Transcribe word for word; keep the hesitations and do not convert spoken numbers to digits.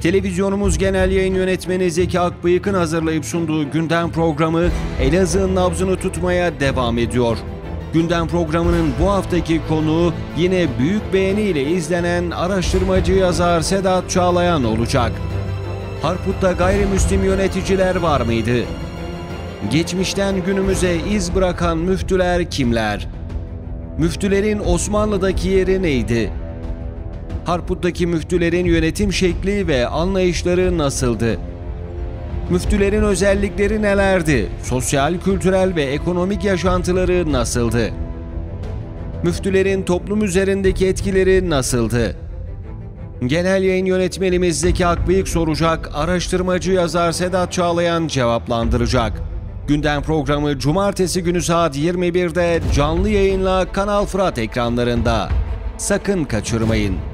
Televizyonumuz Genel Yayın Yönetmeni Zeki Akbıyık'ın hazırlayıp sunduğu gündem programı Elazığ'ın nabzını tutmaya devam ediyor. Gündem programının bu haftaki konuğu yine büyük beğeniyle izlenen araştırmacı yazar Sedat Çağlayan olacak. Harput'ta gayrimüslim yöneticiler var mıydı? Geçmişten günümüze iz bırakan müftüler kimler? Müftülerin Osmanlı'daki yeri neydi? Harput'taki müftülerin yönetim şekli ve anlayışları nasıldı? Müftülerin özellikleri nelerdi? Sosyal, kültürel ve ekonomik yaşantıları nasıldı? Müftülerin toplum üzerindeki etkileri nasıldı? Genel Yayın Yönetmenimiz Zeki Akbıyık soracak, araştırmacı yazar Sedat Çağlayan cevaplandıracak. Gündem programı Cumartesi günü saat yirmi birde canlı yayınla Kanal Fırat ekranlarında. Sakın kaçırmayın.